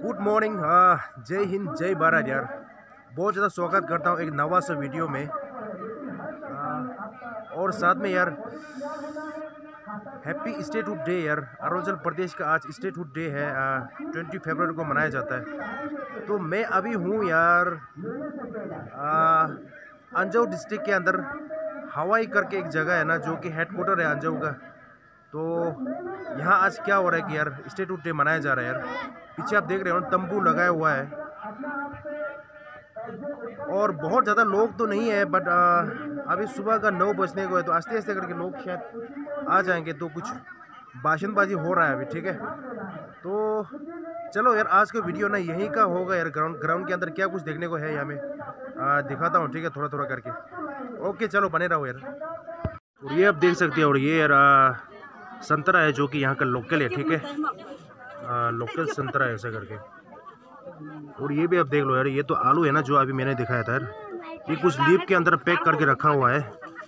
Good morning, जय हिंद जय भारत यार। बहुत ज़्यादा स्वागत करता हूँ एक नवा सा वीडियो में। और साथ में यार हैप्पी स्टेटहुड डे यार। अरुणाचल प्रदेश का आज स्टेटहुड डे है, 20 फरवरी को मनाया जाता है। तो मैं अभी हूँ यार अंजाव डिस्ट्रिक्ट के अंदर हवाई करके एक जगह है ना, जो कि हेडक्वार्टर है अंजाव का। तो यहाँ आज क्या हो रहा है कि यार स्टेटहुड डे मनाया जा रहा है यार। पीछे आप देख रहे हो तंबू लगाया हुआ है और बहुत ज़्यादा लोग तो नहीं है, बट अभी सुबह का 9 बजने को है, तो आस्ते आस्ते करके लोग शायद आ जाएंगे। तो कुछ भाषणबाजी हो रहा है अभी, ठीक है। तो चलो यार आज का वीडियो ना यहीं का होगा यार। ग्राउंड के अंदर क्या कुछ देखने को है यहाँ में दिखाता हूँ, ठीक है, थोड़ा थोड़ा करके। ओके चलो बने रहो यार। और ये आप देख सकते हो, और ये यार संतरा है जो कि यहाँ का लोकल है, ठीक है। लोकल संतरा है ऐसा करके। और ये भी आप देख लो यार, ये तो आलू है ना जो अभी मैंने दिखाया था यार। ये कुछ लीप के अंदर पैक करके रखा हुआ है।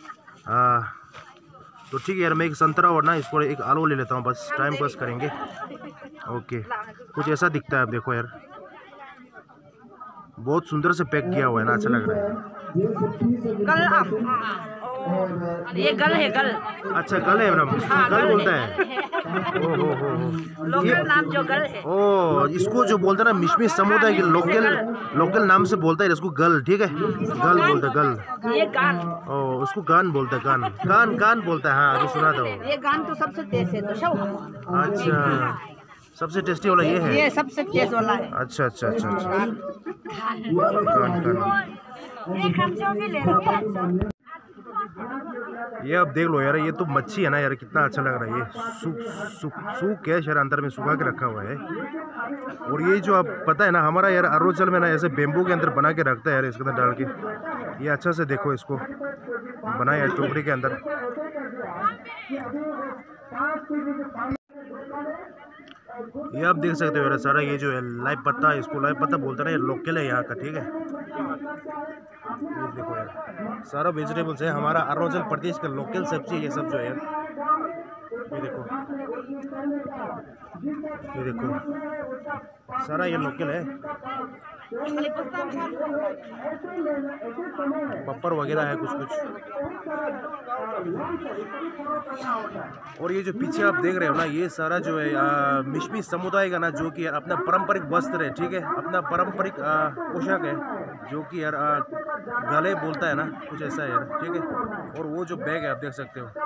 तो ठीक है यार, मैं एक संतरा और ना इसको एक आलू ले लेता हूँ, बस टाइम पास करेंगे। ओके कुछ ऐसा दिखता है, आप देखो यार, बहुत सुंदर से पैक किया हुआ है ना, अच्छा लग रहा है। ये गल है, गल। अच्छा गल है मैडम, गल बोलता है। लोकल नाम जो गल है। ओ इसको जो बोलते हैं ना मिशमी समुदाय के लोकल नाम से बोलता है इसको गल, ठीक है। गल बोलता है, गल। ये गान। ओ उसको गान बोलता है, गान गान गान बोलता है। हाँ अभी सुना था वो। ये गान तो सबसे टेस्ट है तो अच्छा सबसे टेस्टी वाला ये है। ये सबसे टेस्ट वाला है। अच्छा अच्छा अच्छा अच्छा गान। ये आप देख लो यार, ये तो मच्छी है ना यार, कितना अच्छा लग रहा है। ये सूख है शायद, अंदर में सुखा के रखा हुआ है। और ये जो आप पता है ना हमारा यार अरुणाचल में ना ऐसे बेम्बू के अंदर बना के रखता है यार, इसके अंदर डाल के। ये अच्छा से देखो इसको बनाया है टोकरी के अंदर। ये आप देख सकते हो यार सारा ये जो है लाई पत्ता, इसको लाई पत्ता बोलते हैं ना, ये लोकल है यहाँ का, ठीक है। ये देखो यार सारा वेजिटेबल्स है हमारा अरुणाचल प्रदेश का लोकल सब्जी, ये सब जो है यार। ये देखो, ये देखो सारा ये लोकल है। पप्पर वगैरह है कुछ कुछ। और ये जो पीछे आप देख रहे हो ना, ये सारा जो है मिशमी समुदाय का ना, जो कि यार अपना पारंपरिक वस्त्र है, ठीक है, अपना पारंपरिक पोशाक है, जो कि यार गले बोलता है ना, कुछ ऐसा है यार, ठीक है। और वो जो बैग है आप देख सकते हो।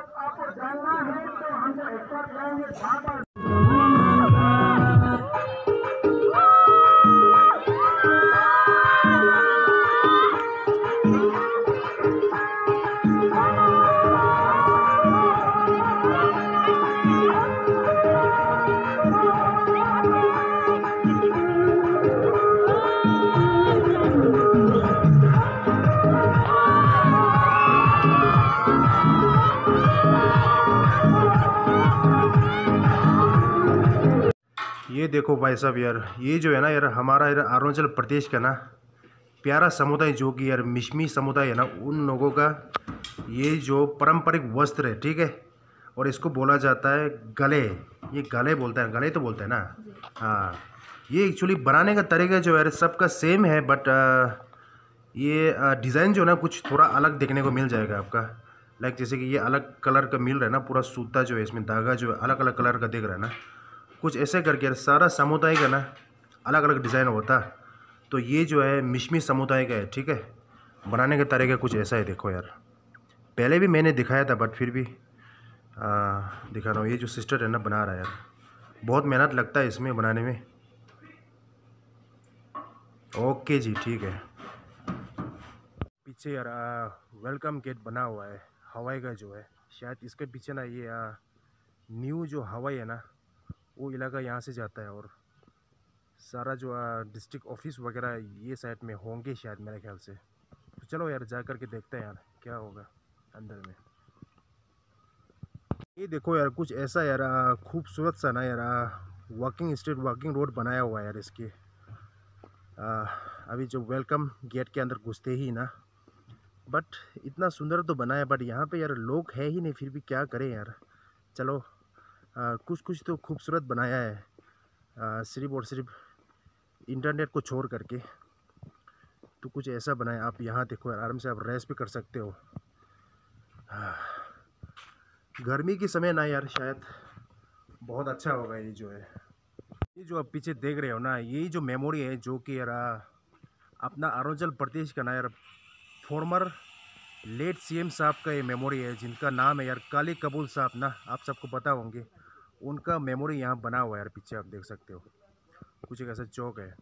ये देखो भाई साहब यार, ये जो है ना यार हमारा यार अरुणाचल प्रदेश का ना प्यारा समुदाय, जो कि यार मिशमी समुदाय है ना, उन लोगों का ये जो पारंपरिक वस्त्र है, ठीक है। और इसको बोला जाता है गले। ये गले बोलता है, गले तो बोलता है ना। हाँ ये एक्चुअली बनाने का तरीका जो है सबका सेम है, बट ये डिज़ाइन जो है ना कुछ थोड़ा अलग देखने को मिल जाएगा आपका। लाइक जैसे कि ये अलग कलर का मिल रहा है ना, पूरा सूता जो है इसमें धागा जो है अलग अलग कलर का दिख रहा है ना, कुछ ऐसे करके सारा समुदाय का ना अलग अलग डिज़ाइन होता। तो ये जो है मिशमी समुदाय का है, ठीक है। बनाने का तरीका कुछ ऐसा है, देखो यार। पहले भी मैंने दिखाया था, बट फिर भी दिखा रहा हूँ। ये जो सिस्टर है ना बना रहा है यार, बहुत मेहनत लगता है इसमें बनाने में। ओके जी ठीक है। पीछे यार वेलकम गेट बना हुआ है हवाई का जो है, शायद इसके पीछे ना ये न्यू जो हवाई है ना वो इलाका यहाँ से जाता है। और सारा जो डिस्ट्रिक्ट ऑफिस वगैरह ये साइड में होंगे शायद मेरे ख्याल से। तो चलो यार जा कर के देखते हैं यार क्या होगा अंदर में। ये देखो यार कुछ ऐसा यार खूबसूरत सा ना यार वॉकिंग स्ट्रीट, वॉकिंग रोड बनाया हुआ है यार इसके। अभी जो वेलकम गेट के अंदर घुसते ही ना, बट इतना सुंदर तो बनाया, बट यहाँ पे यार लोग है ही नहीं, फिर भी क्या करें यार। चलो कुछ कुछ तो खूबसूरत बनाया है, सिर्फ और सिर्फ इंटरनेट को छोड़ करके तो कुछ ऐसा बनाया। आप यहाँ देखो यार, आराम से आप रेस्ट भी कर सकते हो। गर्मी के समय ना यार शायद बहुत अच्छा होगा। ये जो है, ये जो आप पीछे देख रहे हो ना, यही जो मेमोरी है जो कि यार अपना अरुणाचल प्रदेश का ना यार फॉर्मर लेट सीएम साहब का ये मेमोरी है, जिनका नाम है यार काली कपूर साहब ना, आप सबको पता होंगे। उनका मेमोरी यहाँ बना हुआ है यार, पीछे आप देख सकते हो। कुछ एक ऐसा चौक है।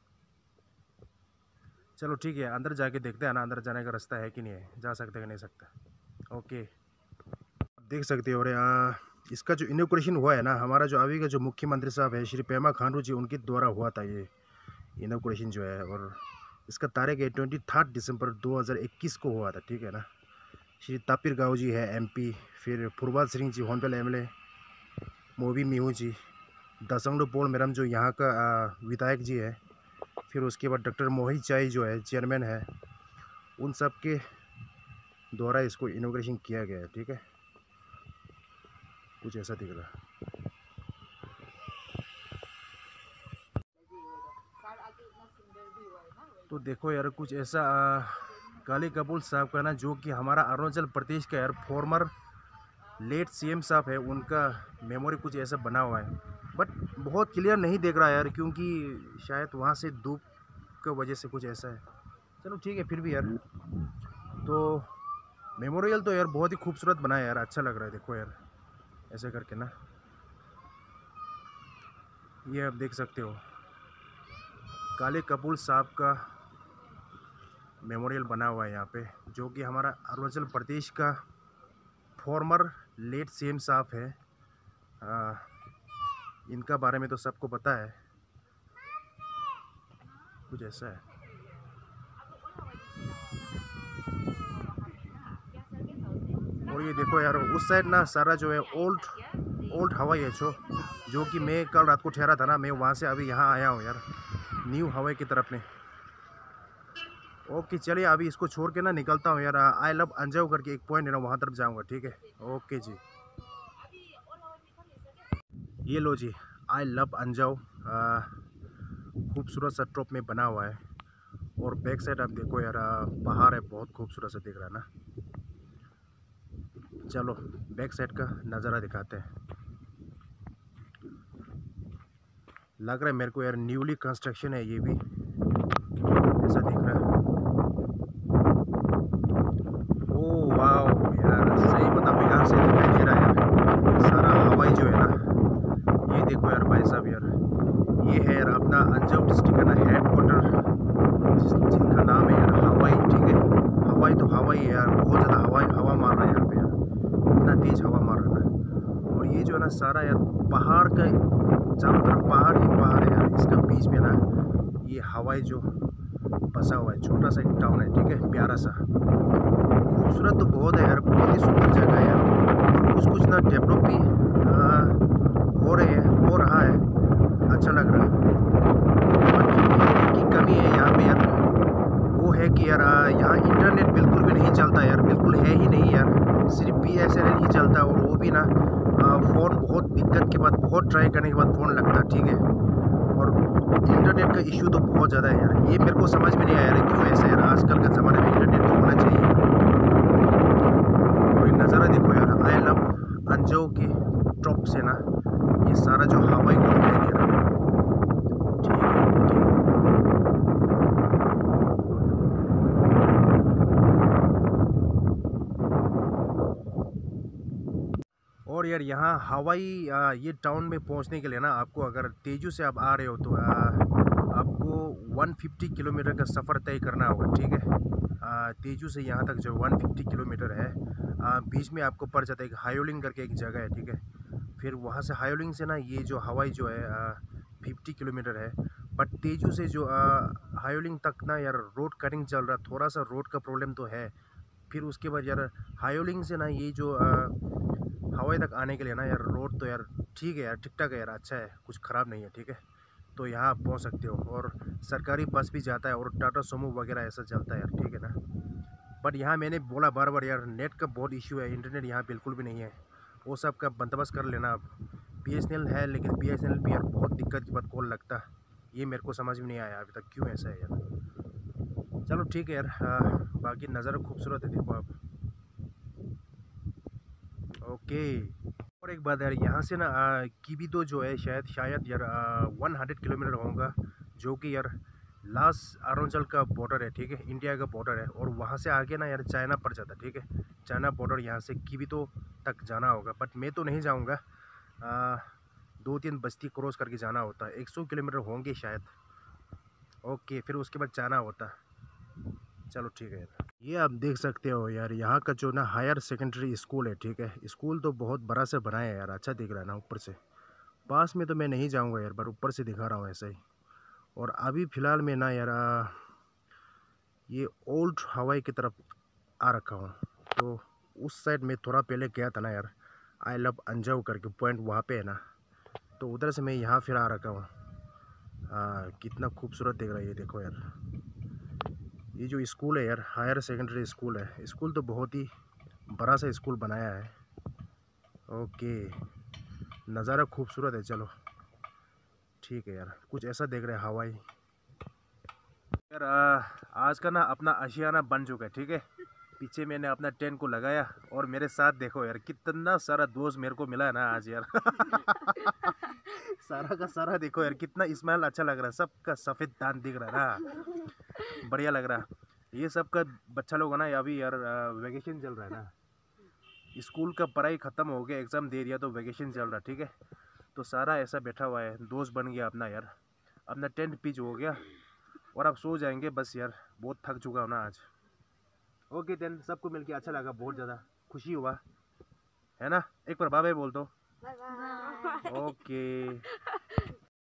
चलो ठीक है, अंदर जाके देखते हैं ना, अंदर जाने का रास्ता है कि नहीं है, जा सकते कि नहीं सकता। ओके, आप देख सकते हो। और इसका जो इनोग्रेशन हुआ है ना, हमारा जो अभी का जो मुख्यमंत्री साहब है श्री पेमा खांडू जी, उनके द्वारा हुआ था ये इनोग्रेशन जो है। और इसका तारीख है 23 दिसंबर 2021 को हुआ था, ठीक है ना। श्री तापिर गाँव जी है एमपी, फिर फुरबाद सिंह जी होनबिल एमएलए, मोबी मिहू जी, दसंगडो पोल मेरम जो यहाँ का विधायक जी है, फिर उसके बाद डॉक्टर मोहित चाई जो है चेयरमैन है, उन सब के द्वारा इसको इनोग्रेशन किया गया है, ठीक है। कुछ ऐसा दिख रहा है। तो देखो यार, कुछ ऐसा काली कपूर साहब का ना, जो कि हमारा अरुणाचल प्रदेश का यार फॉर्मर लेट सीएम साहब है, उनका मेमोरी कुछ ऐसा बना हुआ है। बट बहुत क्लियर नहीं देख रहा यार, क्योंकि शायद वहाँ से धूप की वजह से कुछ ऐसा है। चलो ठीक है, फिर भी यार तो मेमोरियल तो यार बहुत ही खूबसूरत बना है यार, अच्छा लग रहा है। देखो यार ऐसे करके ना, ये आप देख सकते हो काले कपूर साहब का मेमोरियल बना हुआ है यहाँ पे, जो कि हमारा अरुणाचल प्रदेश का फॉर्मर लेट सीएम साहब है। इनका बारे में तो सबको पता है। कुछ ऐसा है। और ये देखो यार, उस साइड ना सारा जो है ओल्ड हवाई है, जो कि मैं कल रात को ठहरा था ना, मैं वहाँ से अभी यहाँ आया हूँ यार, न्यू हवाई की तरफ में। ओके चलिए, अभी इसको छोड़ के ना निकलता हूँ यार। आई लव अंजाव करके एक पॉइंट है ना, वहाँ तरफ जाऊँगा, ठीक है। ओके जी, ये लो जी, आई लव अंजाव खूबसूरत सा टॉप में बना हुआ है। और बैक साइड आप देखो यार, पहाड़ है, बहुत खूबसूरत सा दिख रहा है ना। चलो बैक साइड का नज़ारा दिखाते हैं। लग रहा है मेरे को यार न्यूली कंस्ट्रक्शन है ये भी, ऐसा दिख रहा है। ओह वाह यार, सही बताऊँ यहाँ से दिखाई दे रहा है यार सारा हवाई जो है ना। ये देखो यार भाई साहब यार, ये है यार अपना अंजाव डिस्ट्रिक्ट का ना हेड क्वार्टर, जिनका नाम है यार हवाई, ठीक है। हवाई तो हवाई है यार, बहुत ज़्यादा हवा मार रहा है यहाँ पे यार, इतना तेज हवा मार रहा है। और ये जो है ना सारा यार पहाड़ का, चारों तरफ पहाड़ ही पहाड़ है यार। इसका बीच में ना ये हवाई जो बसा हुआ है, छोटा सा एक टाउन है, ठीक है, प्यारा सा। खूबसूरत तो बहुत है यार, बहुत ही सुंदर जगह है यार। और कुछ ना डेवलप भी हो रहा है, अच्छा लग रहा है। बट की कमी है यहाँ पे यार, वो है कि यार यहाँ इंटरनेट बिल्कुल भी नहीं चलता यार, बिल्कुल है ही नहीं यार, सिर्फ BSNL ही चलता है। और वो भी ना फ़ोन बहुत दिक्कत के बाद, बहुत ट्राई करने के बाद फ़ोन लगता, ठीक है। और इंटरनेट का इशू तो बहुत ज़्यादा है यार, ये मेरे को समझ में नहीं आया यार क्यों ऐसा यार। आजकल के ज़माने में इंटरनेट तो होना चाहिए। और ये नज़ारा देखो यार, आई लव अंजाव के टॉप से ना ये सारा जो हवाई को दिखाई दे रहा है, ठीक है। और यार यहाँ हवाई ये टाउन में पहुँचने के लिए ना, आपको अगर तेजू से आप आ रहे हो तो आपको 150 किलोमीटर का सफ़र तय करना होगा, ठीक है। तेजू से यहाँ तक जो 150 किलोमीटर है। बीच में आपको पड़ जाता है एक हायोलिंग करके एक जगह है, ठीक है। फिर वहाँ से हायोलिंग से ना ये जो हवाई जो है 50 किलोमीटर है। बट तेजू से जो हायोलिंग तक ना यार रोड कटिंग चल रहा, थोड़ा सा रोड का प्रॉब्लम तो है। फिर उसके बाद यार हायोलिंग से ना ये जो हवाई तक आने के लिए ना यार रोड तो यार ठीक है यार, ठीक ठाक है यार, अच्छा है, कुछ ख़राब नहीं है, ठीक है। तो यहाँ आप पहुँच सकते हो। और सरकारी बस भी जाता है और टाटा सोमो वगैरह ऐसा चलता है यार, ठीक है ना। बट यहाँ मैंने बोला बार बार यार, नेट का बहुत इशू है, इंटरनेट यहाँ बिल्कुल भी नहीं है। वो सब का बंदोबस्त कर लेना आप। BSNL है, लेकिन BSNL भी यार बहुत दिक्कत के बाद कॉल लगता है। ये मेरे को समझ में नहीं आया अभी तक क्यों ऐसा है यार। चलो ठीक है यार, बाकी नज़ारा खूबसूरत है, देखो आप। ओके। और एक बात यार, यहाँ से ना कीबीतो जो है शायद यार 100 किलोमीटर होगा, जो कि यार लास्ट अरुणाचल का बॉर्डर है, ठीक है, इंडिया का बॉर्डर है। और वहाँ से आगे ना यार चाइना पड़ जाता है, ठीक है। चाइना बॉर्डर यहाँ से कीबीतो तक जाना होगा, बट मैं तो नहीं जाऊँगा। 2-3 बस्ती क्रॉस करके जाना होता है, 100 किलोमीटर होंगे शायद। ओके, फिर उसके बाद जाना होता। चलो ठीक है यार। ये आप देख सकते हो यार, यहाँ का जो ना हायर सेकेंडरी स्कूल है, ठीक है। स्कूल तो बहुत बड़ा से बनाया है यार, अच्छा दिख रहा है ना ऊपर से। पास में तो मैं नहीं जाऊँगा यार, पर ऊपर से दिखा रहा हूँ ऐसा ही। और अभी फ़िलहाल मैं ना यार ये ओल्ड हवाई की तरफ आ रखा हूँ। तो उस साइड में थोड़ा पहले गया था ना यार, आई लव अंजाव करके पॉइंट वहाँ पे है ना, तो उधर से मैं यहाँ फिर आ रखा हूँ। कितना खूबसूरत दिख रहा है ये, देखो यार। ये जो स्कूल है यार, हायर सेकेंडरी स्कूल है। स्कूल तो बहुत ही बड़ा सा स्कूल बनाया है। ओके, नज़ारा खूबसूरत है। चलो ठीक है यार, कुछ ऐसा देख रहे हैं हवाई यार। आज का ना अपना आशियाना बन चुका है, ठीक है। पीछे मैंने अपना टेंट को लगाया, और मेरे साथ देखो यार कितना सारा दोस्त मेरे को मिला है ना आज यार। सारा का सारा देखो यार, कितना स्माइल अच्छा लग रहा है, सबका सफ़ेद दांत दिख रहा है ना, बढ़िया लग रहा है। ये सब का बच्चा लोग है ना, अभी यार वेकेशन चल रहा है ना, स्कूल का पढ़ाई ख़त्म हो गया, एग्ज़ाम दे दिया, तो वेकेशन चल रहा है, ठीक है। तो सारा ऐसा बैठा हुआ है, दोस्त बन गया अपना यार। अपना टेंट पिच हो गया, और अब सो जाएंगे बस यार, बहुत थक चुका हूँ ना आज। ओके देन, सबको मिलके अच्छा लगा, बहुत ज़्यादा खुशी हुआ है ना। एक बार बाय बाय बोल दो। ओके।